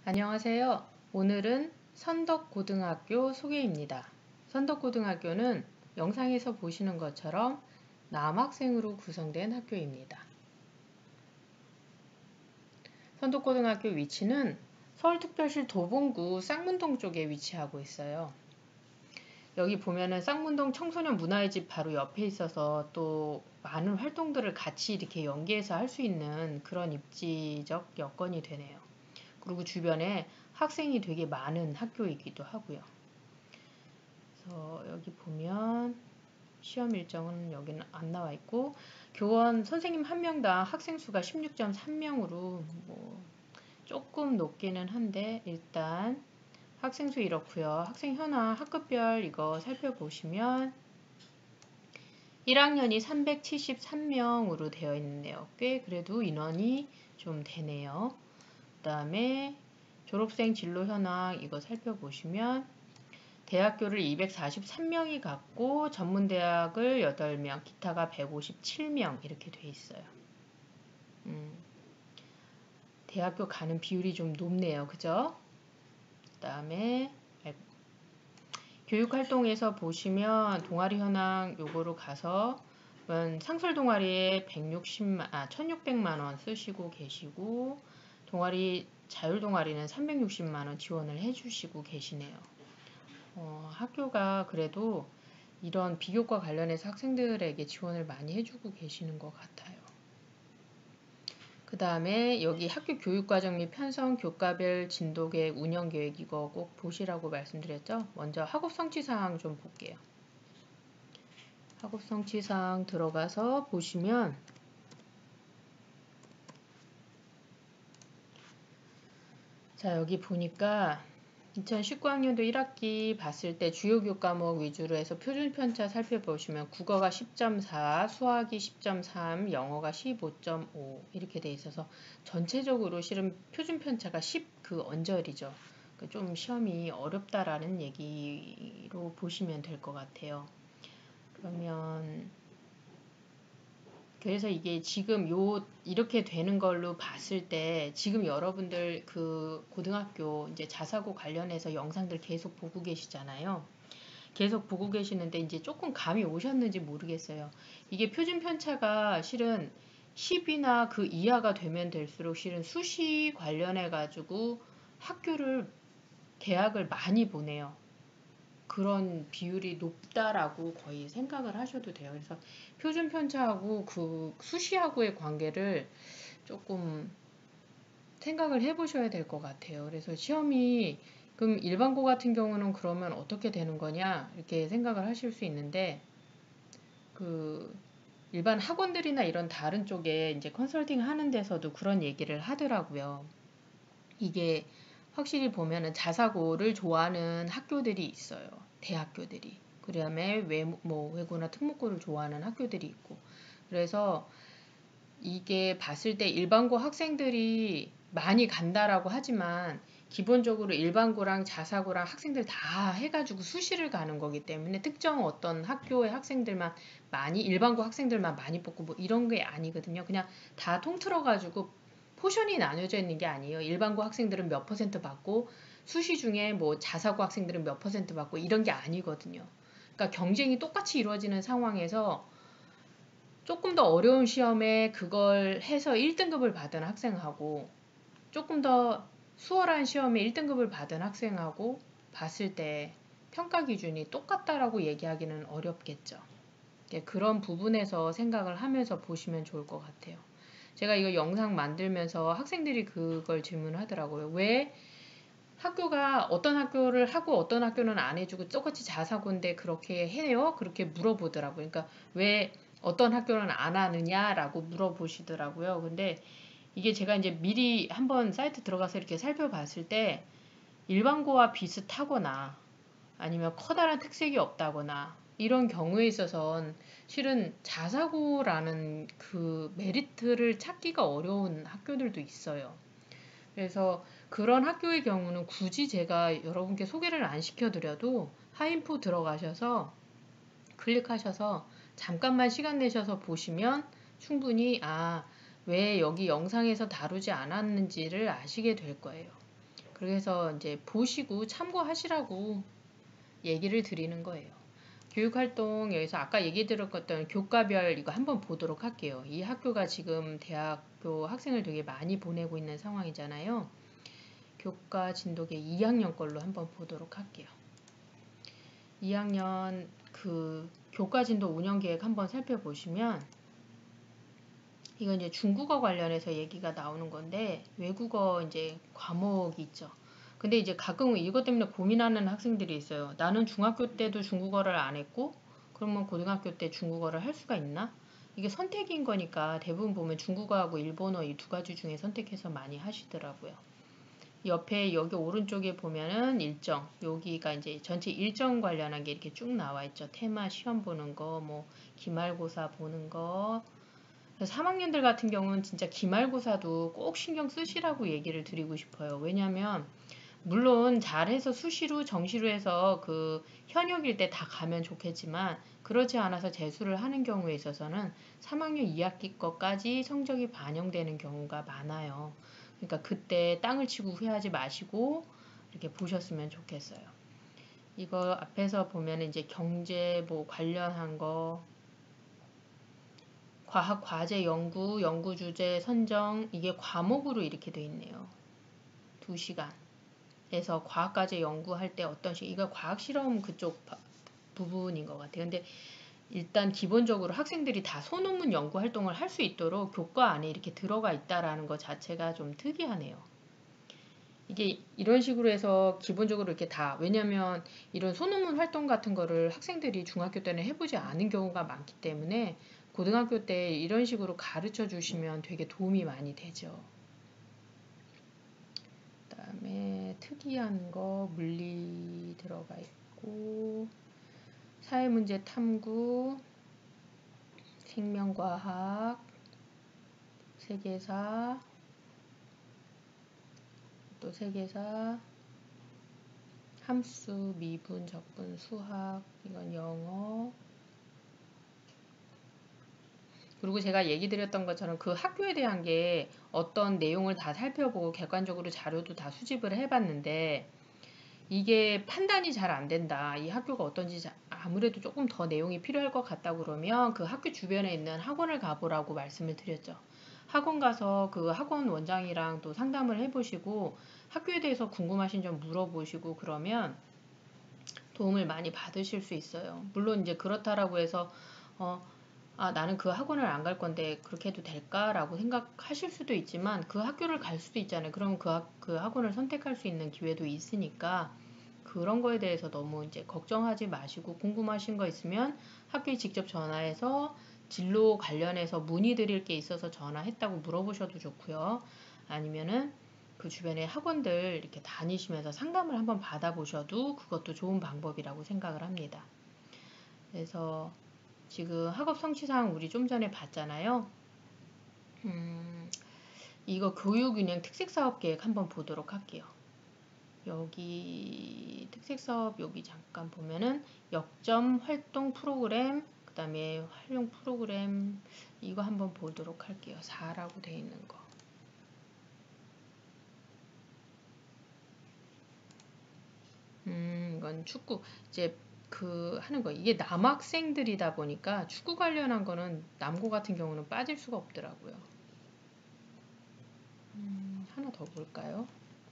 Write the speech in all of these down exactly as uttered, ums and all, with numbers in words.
안녕하세요. 오늘은 선덕고등학교 소개입니다. 선덕고등학교는 영상에서 보시는 것처럼 남학생으로 구성된 학교입니다. 선덕고등학교 위치는 서울특별시 도봉구 쌍문동 쪽에 위치하고 있어요. 여기 보면은 쌍문동 청소년 문화의 집 바로 옆에 있어서 또 많은 활동들을 같이 이렇게 연계해서 할 수 있는 그런 입지적 여건이 되네요. 그리고 주변에 학생이 되게 많은 학교이기도 하고요. 그래서 여기 보면 시험 일정은 여기는 안 나와 있고, 교원 선생님 한 명당 학생 수가 십육 점 삼 명으로 뭐 조금 높기는 한데, 일단 학생 수 이렇고요. 학생 현황 학급별 이거 살펴보시면 일 학년이 삼백칠십삼 명으로 되어 있네요. 꽤 그래도 인원이 좀 되네요. 그 다음에 졸업생 진로 현황 이거 살펴보시면 대학교를 이백사십삼 명이 갔고 전문대학을 여덟 명, 기타가 백오십칠 명 이렇게 돼 있어요. 음, 대학교 가는 비율이 좀 높네요. 그죠? 그 다음에 교육활동에서 보시면 동아리 현황 요거로 가서 상설 동아리에 백육십만, 아, 천육백만 원 쓰시고 계시고, 동아리 자율 동아리는 삼백육십만 원 지원을 해주시고 계시네요. 어, 학교가 그래도 이런 비교과 관련해서 학생들에게 지원을 많이 해주고 계시는 것 같아요. 그 다음에 여기 학교 교육과정 및 편성, 교과별 진도계획, 운영계획 이거 꼭 보시라고 말씀드렸죠. 먼저 학업 성취사항 좀 볼게요. 학업 성취사항 들어가서 보시면 자, 여기 보니까 이천십구 학년도 일 학기 봤을 때 주요 교과목 위주로 해서 표준 편차 살펴보시면 국어가 십 점 사, 수학이 십 점 삼, 영어가 십오 점 오 이렇게 돼 있어서 전체적으로 실은 표준 편차가 십 그 언저리죠. 좀 시험이 어렵다라는 얘기로 보시면 될 것 같아요. 그러면 그래서 이게 지금 요 이렇게 되는 걸로 봤을 때 지금 여러분들 그 고등학교 이제 자사고 관련해서 영상들 계속 보고 계시잖아요. 계속 보고 계시는데 이제 조금 감이 오셨는지 모르겠어요. 이게 표준 편차가 실은 십이나 그 이하가 되면 될수록 실은 수시 관련해 가지고 학교를 대학을 많이 보내요. 그런 비율이 높다라고 거의 생각을 하셔도 돼요. 그래서 표준 편차하고 그 수시하고의 관계를 조금 생각을 해보셔야 될 것 같아요. 그래서 시험이 그럼 일반고 같은 경우는 그러면 어떻게 되는 거냐 이렇게 생각을 하실 수 있는데, 그 일반 학원들이나 이런 다른 쪽에 이제 컨설팅 하는 데서도 그런 얘기를 하더라고요. 이게 확실히 보면은 자사고를 좋아하는 학교들이 있어요. 대학교들이. 그 다음에 외, 뭐 외고나 특목고를 좋아하는 학교들이 있고. 그래서 이게 봤을 때 일반고 학생들이 많이 간다라고 하지만 기본적으로 일반고랑 자사고랑 학생들 다 해가지고 수시를 가는 거기 때문에 특정 어떤 학교의 학생들만 많이, 일반고 학생들만 많이 뽑고 뭐 이런 게 아니거든요. 그냥 다 통틀어가지고 포션이 나뉘어져 있는 게 아니에요. 일반고 학생들은 몇 퍼센트 받고 수시 중에 뭐 자사고 학생들은 몇 퍼센트 받고 이런 게 아니거든요. 그러니까 경쟁이 똑같이 이루어지는 상황에서 조금 더 어려운 시험에 그걸 해서 일 등급을 받은 학생하고 조금 더 수월한 시험에 일 등급을 받은 학생하고 봤을 때 평가 기준이 똑같다라고 얘기하기는 어렵겠죠. 그런 부분에서 생각을 하면서 보시면 좋을 것 같아요. 제가 이거 영상 만들면서 학생들이 그걸 질문하더라고요. 왜 학교가 어떤 학교를 하고 어떤 학교는 안 해주고 똑같이 자사고인데 그렇게 해요? 그렇게 물어보더라고요. 그러니까 왜 어떤 학교는 안 하느냐라고 물어보시더라고요. 근데 이게 제가 이제 미리 한번 사이트 들어가서 이렇게 살펴봤을 때 일반고와 비슷하거나 아니면 커다란 특색이 없다거나 이런 경우에 있어서는 실은 자사고라는 그 메리트를 찾기가 어려운 학교들도 있어요. 그래서 그런 학교의 경우는 굳이 제가 여러분께 소개를 안 시켜드려도 하인포 들어가셔서 클릭하셔서 잠깐만 시간 내셔서 보시면 충분히 아, 왜 여기 영상에서 다루지 않았는지를 아시게 될 거예요. 그래서 이제 보시고 참고하시라고 얘기를 드리는 거예요. 교육활동 여기서 아까 얘기 드렸던 교과별 이거 한번 보도록 할게요. 이 학교가 지금 대학교 학생을 되게 많이 보내고 있는 상황이잖아요. 교과 진도계 이 학년 걸로 한번 보도록 할게요. 이 학년 그 교과 진도 운영 계획 한번 살펴보시면 이건 이제 중국어 관련해서 얘기가 나오는 건데 외국어 이제 과목이 있죠. 근데 이제 가끔 이것 때문에 고민하는 학생들이 있어요. 나는 중학교 때도 중국어를 안 했고 그러면 고등학교 때 중국어를 할 수가 있나? 이게 선택인 거니까 대부분 보면 중국어하고 일본어 이 두 가지 중에 선택해서 많이 하시더라고요. 옆에 여기 오른쪽에 보면은 일정, 여기가 이제 전체 일정 관련한 게 이렇게 쭉 나와 있죠. 테마 시험 보는 거, 뭐 기말고사 보는 거. 삼 학년들 같은 경우는 진짜 기말고사도 꼭 신경 쓰시라고 얘기를 드리고 싶어요. 왜냐면 물론 잘해서 수시로 정시로 해서 그 현역일 때 다 가면 좋겠지만 그렇지 않아서 재수를 하는 경우에 있어서는 삼 학년 이 학기 거까지 성적이 반영되는 경우가 많아요. 그러니까 그때 땅을 치고 후회하지 마시고 이렇게 보셨으면 좋겠어요. 이거 앞에서 보면 이제 경제 뭐 관련한 거, 과학 과제 연구, 연구 주제 선정 이게 과목으로 이렇게 돼 있네요. 두 시간에서 과학 과제 연구할 때 어떤 식 이거 과학 실험 그쪽 부분인 것 같아요. 근데 일단 기본적으로 학생들이 다 소논문 연구 활동을 할 수 있도록 교과 안에 이렇게 들어가 있다라는 것 자체가 좀 특이하네요. 이게 이런 식으로 해서 기본적으로 이렇게 다 왜냐면 이런 소논문 활동 같은 거를 학생들이 중학교 때는 해보지 않은 경우가 많기 때문에 고등학교 때 이런 식으로 가르쳐 주시면 되게 도움이 많이 되죠. 그 다음에 특이한 거 물리 들어가 있고 사회문제 탐구 생명과학 세계사 또 세계사 함수, 미분, 적분, 수학 이건 영어 그리고 제가 얘기 드렸던 것처럼 그 학교에 대한 게 어떤 내용을 다 살펴보고 객관적으로 자료도 다 수집을 해봤는데 이게 판단이 잘 안 된다. 이 학교가 어떤지 아무래도 조금 더 내용이 필요할 것 같다 그러면 그 학교 주변에 있는 학원을 가보라고 말씀을 드렸죠. 학원 가서 그 학원 원장이랑 또 상담을 해보시고 학교에 대해서 궁금하신 점 물어보시고 그러면 도움을 많이 받으실 수 있어요. 물론 이제 그렇다라고 해서 어, 아, 나는 그 학원을 안 갈 건데 그렇게 해도 될까라고 생각하실 수도 있지만 그 학교를 갈 수도 있잖아요. 그럼 그, 학, 그 학원을 선택할 수 있는 기회도 있으니까 그런 거에 대해서 너무 이제 걱정하지 마시고 궁금하신 거 있으면 학교에 직접 전화해서 진로 관련해서 문의드릴 게 있어서 전화했다고 물어보셔도 좋고요. 아니면은 그 주변에 학원들 이렇게 다니시면서 상담을 한번 받아보셔도 그것도 좋은 방법이라고 생각을 합니다. 그래서 지금 학업 성취사항 우리 좀 전에 봤잖아요. 음, 이거 교육운영 특색사업계획 한번 보도록 할게요. 여기 특색사업 여기 잠깐 보면은 역점 활동 프로그램 그 다음에 활용 프로그램 이거 한번 보도록 할게요. 사라고 되어 있는 거. 음, 이건 축구 이제 그 하는 거 이게 남학생들이다 보니까 축구 관련한 거는 남고 같은 경우는 빠질 수가 없더라고요. 음, 하나 더 볼까요?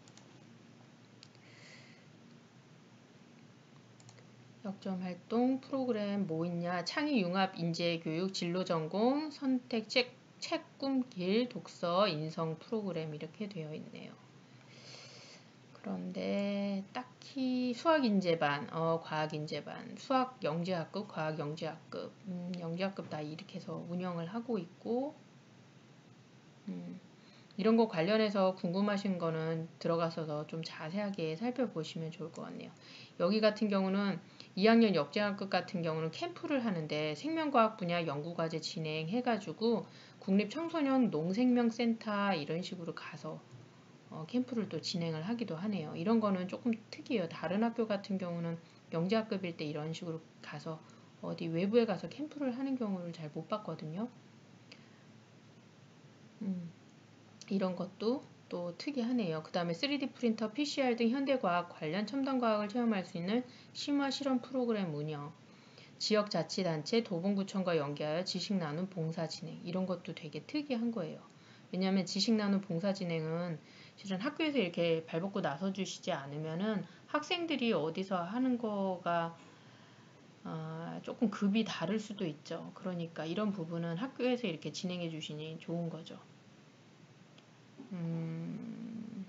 역점 활동 프로그램 뭐 있냐? 창의 융합 인재 교육 진로 전공 선택 책, 책 꿈길 독서 인성 프로그램 이렇게 되어 있네요. 그런데 딱히 수학 인재반, 어, 과학 인재반, 수학 영재학급, 과학 영재학급, 음, 영재학급 다 이렇게 해서 운영을 하고 있고, 음, 이런 거 관련해서 궁금하신 거는 들어가셔서 좀 자세하게 살펴보시면 좋을 것 같네요. 여기 같은 경우는 이 학년 역재학급 같은 경우는 캠프를 하는데 생명과학 분야 연구과제 진행해가지고 국립청소년 농생명센터 이런 식으로 가서 어, 캠프를 또 진행을 하기도 하네요. 이런 거는 조금 특이해요. 다른 학교 같은 경우는 영재학급일 때 이런 식으로 가서 어디 외부에 가서 캠프를 하는 경우를 잘 못 봤거든요. 음, 이런 것도 또 특이하네요. 그 다음에 쓰리디 프린터, 피씨알 등 현대과학 관련 첨단과학을 체험할 수 있는 심화 실험 프로그램 운영, 지역자치단체, 도봉구청과 연계하여 지식나눔 봉사 진행, 이런 것도 되게 특이한 거예요. 왜냐하면 지식나눔 봉사 진행은 실은 학교에서 이렇게 발벗고 나서주시지 않으면은 학생들이 어디서 하는 거가 어, 조금 급이 다를 수도 있죠. 그러니까 이런 부분은 학교에서 이렇게 진행해 주시니 좋은 거죠. 음,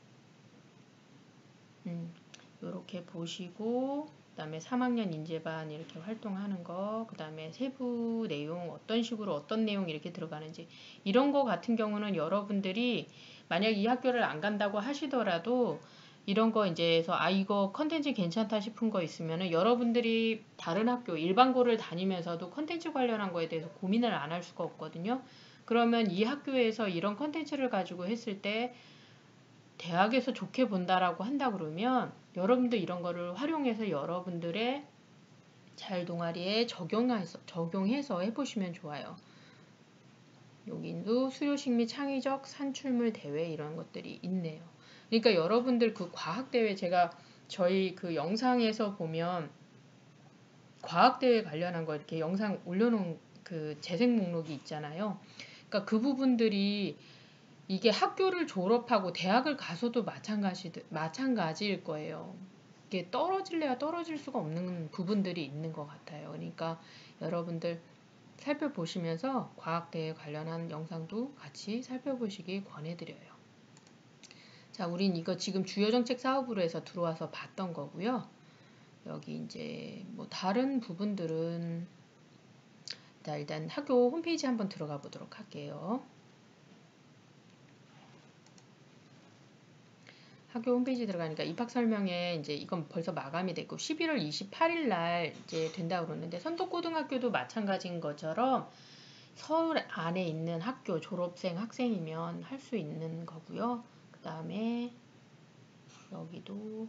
음, 이렇게 보시고 그 다음에 삼 학년 인재반 이렇게 활동하는 거, 그 다음에 세부 내용 어떤 식으로 어떤 내용 이렇게 들어가는지, 이런 거 같은 경우는 여러분들이 만약 이 학교를 안 간다고 하시더라도 이런 거 이제 해서 아 이거 컨텐츠 괜찮다 싶은 거 있으면은 여러분들이 다른 학교 일반고를 다니면서도 컨텐츠 관련한 거에 대해서 고민을 안 할 수가 없거든요. 그러면 이 학교에서 이런 컨텐츠를 가지고 했을 때 대학에서 좋게 본다라고 한다 그러면 여러분들 이런 거를 활용해서 여러분들의 자율 동아리에 적용해서, 적용해서 해보시면 좋아요. 여기도 수료식 및 창의적 산출물 대회 이런 것들이 있네요. 그러니까 여러분들 그 과학대회, 제가 저희 그 영상에서 보면 과학대회 관련한 거 이렇게 영상 올려놓은 그 재생 목록이 있잖아요. 그러니까 그 부분들이 이게 학교를 졸업하고 대학을 가서도 마찬가지, 마찬가지일 거예요. 이게 떨어질래야 떨어질 수가 없는 부분들이 있는 것 같아요. 그러니까 여러분들 살펴보시면서 과학대회 관련한 영상도 같이 살펴보시기 권해드려요. 자, 우린 이거 지금 주요정책 사업으로 해서 들어와서 봤던 거고요. 여기 이제 뭐 다른 부분들은 자, 일단 학교 홈페이지 한번 들어가 보도록 할게요. 학교 홈페이지 들어가니까 입학 설명에 이제 이건 벌써 마감이 됐고 십일월 이십팔일 날 이제 된다고 그러는데 선덕고등학교도 마찬가지인 것처럼 서울 안에 있는 학교 졸업생 학생이면 할 수 있는 거고요. 그 다음에 여기도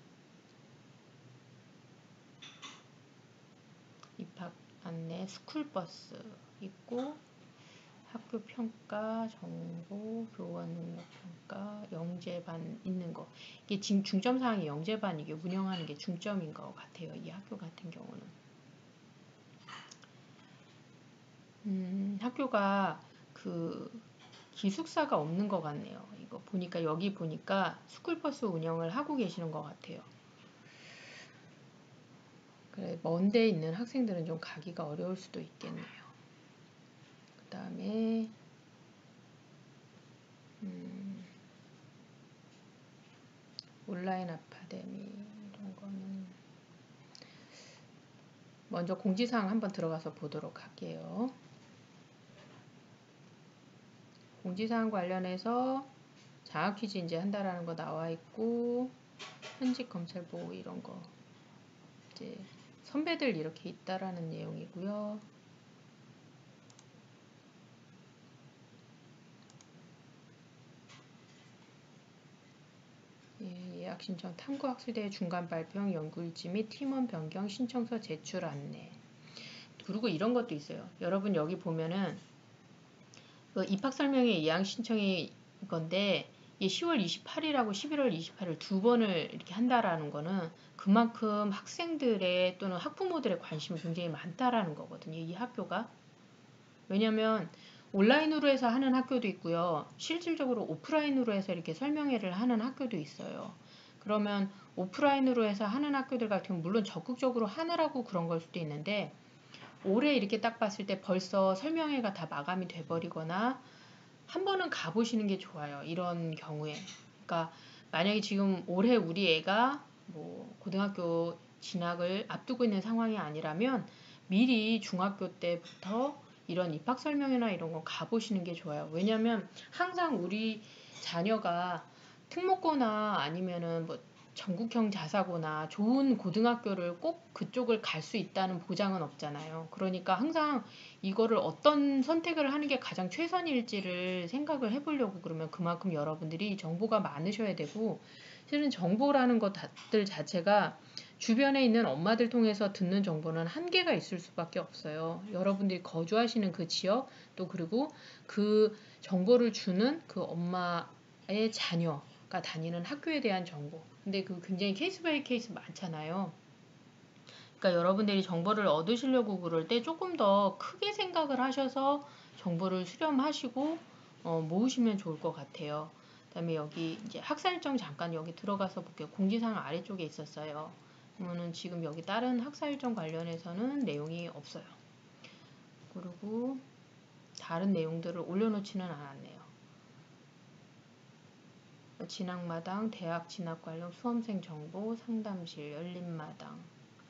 입학 안내 스쿨버스 있고 학교 평가, 정보, 교원 능력 평가, 영재반 있는 거. 이게 지금 중점 사항이 영재반 이게 운영하는 게 중점인 것 같아요. 이 학교 같은 경우는. 음, 학교가 그 기숙사가 없는 것 같네요. 이거 보니까 여기 보니까 스쿨버스 운영을 하고 계시는 것 같아요. 그래, 먼데 있는 학생들은 좀 가기가 어려울 수도 있겠네요. 그 다음에 음, 온라인 아카데미 이런 거는 먼저 공지사항 한번 들어가서 보도록 할게요. 공지사항 관련해서 장학 퀴즈 이제 한다라는 거 나와 있고 현직 검찰 보호 이런 거 이제 선배들 이렇게 있다라는 내용이고요. 예, 예약 신청 탐구학술대 중간 발표 연구일지 및 팀원 변경 신청서 제출 안내. 그리고 이런 것도 있어요. 여러분 여기 보면은 그 입학 설명회 예약 신청이 건데 이게 시월 이십팔일하고 십일월 이십팔일 두 번을 이렇게 한다라는 거는 그만큼 학생들의 또는 학부모들의 관심이 굉장히 많다라는 거거든요. 이 학교가. 왜냐면 온라인으로 해서 하는 학교도 있고요. 실질적으로 오프라인으로 해서 이렇게 설명회를 하는 학교도 있어요. 그러면 오프라인으로 해서 하는 학교들 같은 경우는 물론 적극적으로 하느라고 그런 걸 수도 있는데 올해 이렇게 딱 봤을 때 벌써 설명회가 다 마감이 돼버리거나 한 번은 가보시는 게 좋아요. 이런 경우에. 그러니까 만약에 지금 올해 우리 애가 뭐 고등학교 진학을 앞두고 있는 상황이 아니라면 미리 중학교 때부터 이런 입학 설명회나 이런 거 가보시는 게 좋아요. 왜냐면 항상 우리 자녀가 특목고나 아니면은 뭐 전국형 자사고나 좋은 고등학교를 꼭 그쪽을 갈 수 있다는 보장은 없잖아요. 그러니까 항상 이거를 어떤 선택을 하는 게 가장 최선일지를 생각을 해보려고 그러면 그만큼 여러분들이 정보가 많으셔야 되고 실은 정보라는 것들 자체가 주변에 있는 엄마들 통해서 듣는 정보는 한계가 있을 수밖에 없어요. 여러분들이 거주하시는 그 지역 또 그리고 그 정보를 주는 그 엄마 아예 자녀가 다니는 학교에 대한 정보. 근데 그 굉장히 케이스 바이 케이스 많잖아요. 그러니까 여러분들이 정보를 얻으시려고 그럴 때 조금 더 크게 생각을 하셔서 정보를 수렴하시고 어, 모으시면 좋을 것 같아요. 그다음에 여기 이제 학사일정 잠깐 여기 들어가서 볼게요. 공지사항 아래쪽에 있었어요. 그러면은 지금 여기 다른 학사일정 관련해서는 내용이 없어요. 그리고 다른 내용들을 올려놓지는 않았네요. 진학마당, 대학 진학 관련 수험생 정보, 상담실, 열린마당,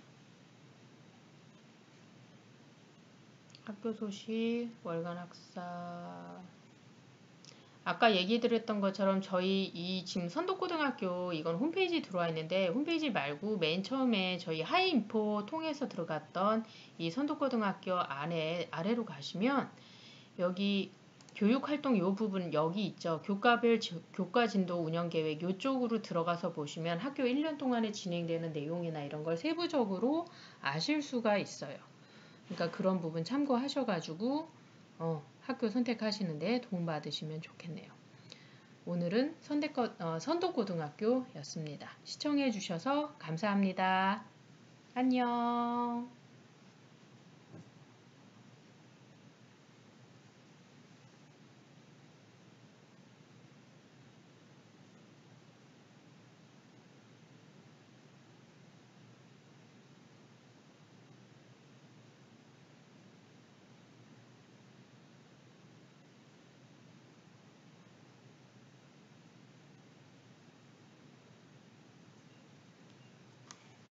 학교 소식, 월간 학사. 아까 얘기 드렸던 것처럼 저희 이 지금 선덕고등학교 이건 홈페이지 들어와 있는데 홈페이지 말고 맨 처음에 저희 하이인포 통해서 들어갔던 이 선덕고등학교 안에 아래로 가시면 여기 교육활동 요 부분 여기 있죠. 교과별 교과진도 운영계획 요쪽으로 들어가서 보시면 학교 일 년 동안에 진행되는 내용이나 이런 걸 세부적으로 아실 수가 있어요. 그러니까 그런 부분 참고하셔가지고 어, 학교 선택하시는데 도움받으시면 좋겠네요. 오늘은 선대거, 어, 선도고등학교였습니다. 시청해주셔서 감사합니다. 안녕.